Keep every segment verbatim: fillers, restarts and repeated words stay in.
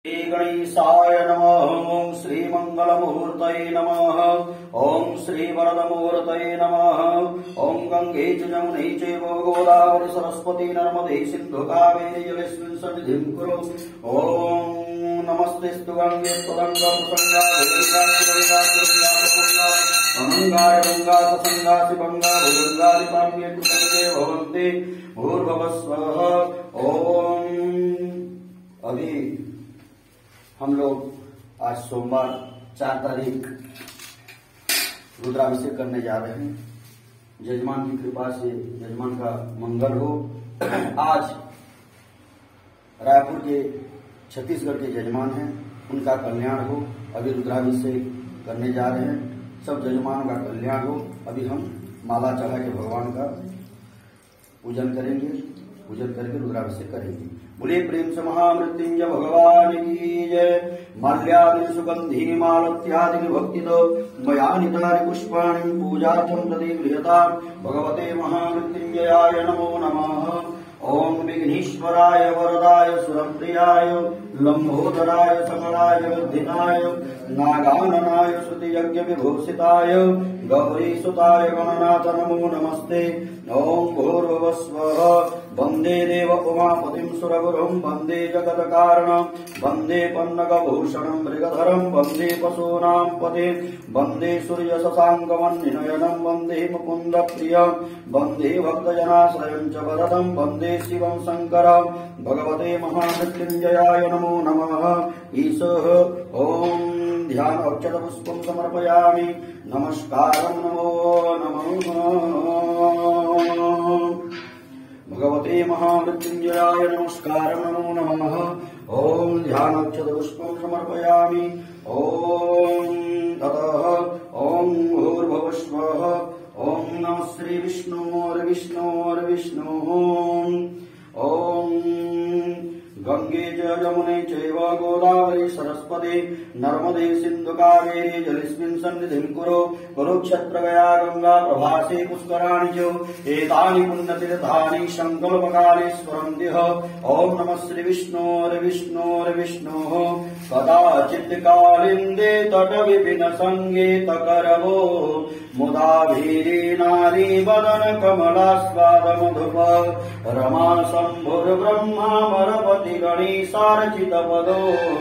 श्री गणेशाय नमः। ओं श्री मंगलमूर्तये नमः। ओं श्री वरदमूर्तये नमः। ओं गंगे च जमुने चैव गोदावरी सरस्वती नर्मदे सिन्धु कावेरी जलेऽस्मिन् सन्निधिं कुरु। ओं नमस्तेऽस्तु गंगे त्वदङ्गा प्रसंगा भुजंगा भुजंगा अनंगाय गंगा प्रसंगा शिवंगा भुजंगा पाम्ये कुसंगे भवन्ति भूर्भुवस्वः। ओम अभी हम लोग आज सोमवार चार तारीख रुद्राभिषेक करने जा रहे हैं। जजमान की कृपा से जजमान का मंगल हो। आज रायपुर के छत्तीसगढ़ के जजमान हैं, उनका कल्याण हो। अभी रुद्राभिषेक करने जा रहे हैं, सब जजमान का कल्याण हो। अभी हम माला चढ़ा के भगवान का पूजन करेंगे, पूजन करके रुद्राभिषेक करेंगे। बोले प्रेम से महामृत्युंजय भगवान की जय। माल्यादि सुगंधि मालत्यादि भक्तितो मया नितानि पुष्पाणि पूजार्थं प्रतिगृह्यता भगवते महामृत्युंजयाय नमो नमः। ओम विघ्नेश्वराय वरदाय सुरप्रियाय लंबोदराय सकलाय जगद्धिताय नागाननाय श्रुति यज्ञ विभूषिताय गौरीसुताय गणनाथ नमो नमस्ते। ओम भूर्भुवस्वः। वंदे देव उमापतिं सुरगुरुं वंदे जगत्कारणं वंदे पन्नगभूषणं मृगधरं वंदे पशूनां पते वंदे सूर्य शशाङ्कमन्निनयनं वंदे मुकुन्द प्रियं वंदे भक्तजनाश्रयं च वरदं वंदे शिवं शंकरं भगवते महामृत्युंजयाय नमो नमः। ईशः ओम ध्यान अक्षत पुष्पं समर्पयामि। नमस्कारं नमो नमः भगवते महामृत्युंजयाय नमस्कार नमो नमः। ओम ध्यानाक्षत पुष्पं समर्पयामि। ओम ततः ओम भूर्भुवस्वः। ओम नमः श्री विष्णोर्विष्णोर्विष्णु। ओम गंगे च जमुने चैव गोदावरी सरस्वती नर्मदे सिन्धु कावेरी जलेऽस्मिन् सन्निधिं कुरु। कुरुक्षेत्र गया गंगा प्रभासे पुष्कराणि च एतानि पुण्यतीर्थानि संकल्पकाले स्मरन्त्यः। ओम नमः श्री विष्णोर्विष्णोर्विष्णुः। कदाचित् कालिन्दे तटविपिन संगीतकरवो मुदाभीरी नारी वदन कमलास्वाद मधुप रमा शम्भुर्ब्रह्मामरपति गणेशार्चित पदो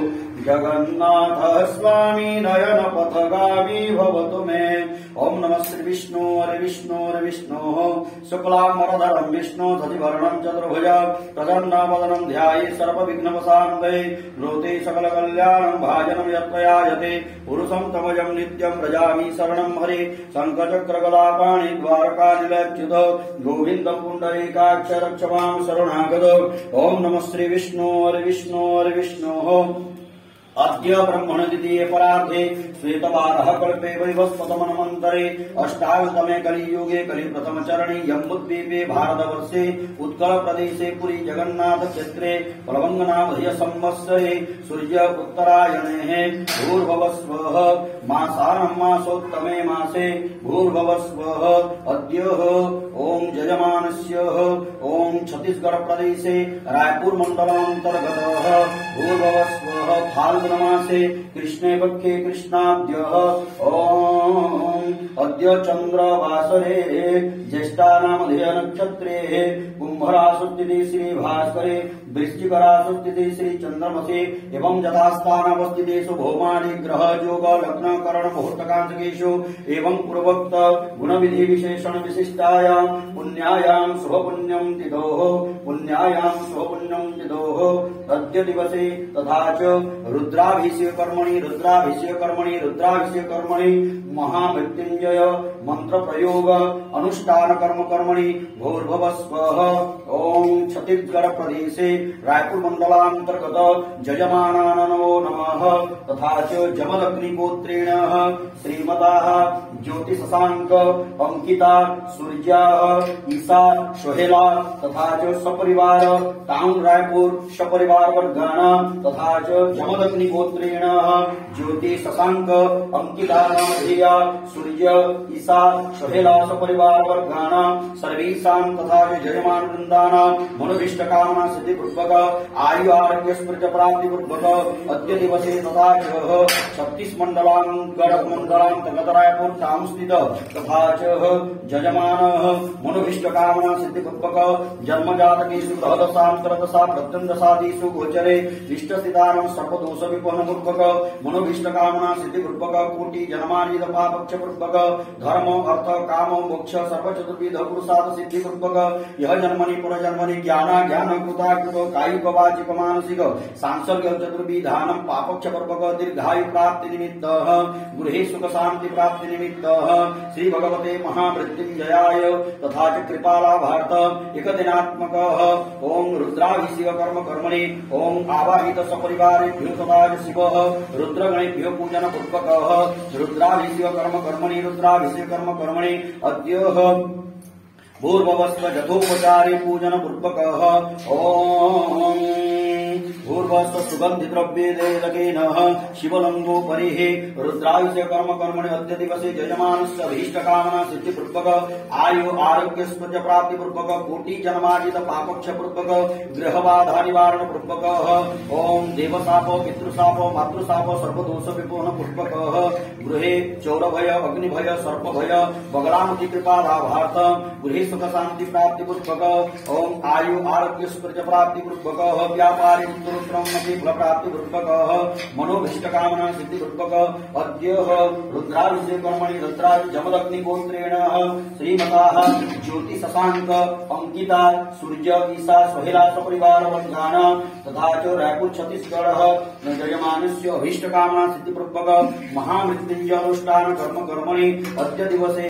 जगन्नाथ स्वामी नयन पथगामी भवतु मे। ओम नमः श्री विष्णोर्विष्णोर्विष्णोः। शुक्लाम्बरधरं विष्णु धतिवर्णं चतुर्भुजा प्रसन्नवदनं ध्याये सर्वविघ्नोपशान्तये लोके सकलकल्याणं भाजनं यत्प्रयायते पुरुषं तमजं नित्यं व्रजामि शरणं हरे। शङ्खचक्रगदापाणि द्वारकानिलच्युत गोविन्द पुण्डरीकाक्ष रक्ष मां शरणागत। ओम नमः श्री विष्णोर्विष्णोर्विष्णोः। अद्य ब्रह्मण द्वितीये परार्धे श्वेतवारः कल्पे वैवस्वतमन्वन्तरे अष्टादशतमे कलियुगे कलि प्रथम चरणे जम्बूद्वीपे भारतवर्षे उत्कल प्रदेशे पुरी जगन्नाथ क्षेत्रे प्लवङ्गनामधेय संवत्सरे सूर्य उत्तरायणे भूर्भुवस्वः। मासानं मासोत्तमे मासे भूर्भुवस्वः। अद्य ओम जजमानस्य ओम छत्तीसगढ़ प्रदेशे रायपुर मंडलांतर्गतः भूर्भुवस्वः। फाल्गुनमासे कृष्णे पक्षे कृष्णाद्यः। ओम अद्य चंद्रवासरे ज्येष्ठानामधेय नक्षत्रे कुंभराशुस्थिते श्री भास्करे वृश्चिकराशुस्थिते श्री चंद्रमसे एवं यथास्थानावस्थितेषु भौमानि ग्रह योग लग्न करण मुहूर्तकांशकेषु एवं पूर्वोक्त गुण विधि विशेषण विशिष्टायां पुण्यायां शुभ पुण्यं तिथोः पुण्यायां शुभ पुण्यं तिथोः अद्य दिवसे तथा च रुद्राभिषेक कर्मणि रुद्राभिषेक कर्मणि रुद्राभिषेक कर्मणि महामृत्युंजय मंत्र प्रयोग अनुष्ठान कर्म कर्मणि भूर्भुवस्वः। ओम छत्तीसगढ़ प्रदेशे रायपुर मंडलांतर्गत जजमानान् नमो नमः। तथा च जमदग्निपुत्रेण श्रीमता ज्योति शशांक अंकिता सूर्या ईशा सोहेला तथा च सपरिवार टाउन रायपुर सपरिवार वर्गान तथा च जमदग्नि गोत्रेण ज्योति शशांक अंकिता नामधेया सूर्य ईशा सोहेला सपरिवार वर्गान सर्वेषां तथा च जयमान वृंदानां मनोभीष्ट कामना सिद्धि पूर्वक आयु आरोग्य स्मृति प्राप्ति पूर्वक अद्य दिवसे तथा च छत्तीस मंडलां गढ़ मंडलां तगत रायपुर टाउन स्थित तथा च जजमान मनोभीष्ट कामना सिद्धि पूर्वक जन्म जातकेषु ग्रहदशांतरदशा प्रत्यंदशादिषु गोचरे इष्ट स्थितानां सर्वदोष विपन्न पूर्वक मनोभीष्ट कामना सिद्धि पूर्वक कोटि जन्मानिद पापक्ष पूर्वक धर्म अर्थ काम मोक्ष सर्व चतुर्विध पुरुषार्थ सिद्धि पूर्वक यह जन्मनि पर जन्मनि ज्ञान ज्ञान कृता कृत कायिक वाचिक मानसिक सांसर्ग चतुर्विधानं पापक्ष पूर्वक दीर्घायु प्राप्ति निमित्त गृहे सुख शांति प्राप्ति निमित्त श्री भगवते महामृत्युंजयाय तथा च कृपालाभार्थ एक दिनात्मक ओम रुद्राभिषेक कर्म कर्मणि ओम आवाहित सपरिवारेभ्यो तथा च शिव रुद्रगणेभ्यो पूजन पूर्वक रुद्राभिषेक कर्म कर्मणि रुद्राभिषेक कर्म कर्मणि अद्य पूर्ववस्व यथोपचारे पूजन पूर्वक ओम पूर्वस्व सुगंधि द्रव्ये देवकेन शिवलिंगो परिः रुद्राभिषेक कर्म कर्मणि अद्य दिवसे यजमानस्य अभीष्ट कामना सिद्धि पूर्वक आयु आरोग्य स्मृति प्राप्ति पूर्वक कोटि जन्मार्जित पापक्ष पूर्वक गृहबाधा निवारण पूर्वक ओम देवशाप पितृशाप मातृशाप सर्वदोष विपूर्ण पूर्वक गृहे चौरभय अग्निभय सर्पभय बगलामुखी कृपा लाभार्थ गृहे सुख शांति प्राप्ति पूर्वक ओम आयु आरोग्य स्मृति प्राप्ति पूर्वक व्यापारी फल प्राप्ति पूर्वक मनोभीष्ट कामना सिद्धि पूर्वक अद्य रुद्राभिषेक कर्मणि रुद्रा जमदग्नि गोत्रेण श्रीमता ज्योति शशांक अंकिता सूर्य ईशा सोहेला सपरिवार वर्गान तथा च रायपुर छत्तीसगढ़ जयमानस्य अभीष्ट कामना सिद्धि पूर्वक महामृत्युंजय अनुष्ठान कर्म कर्मणि अद्य दिवसे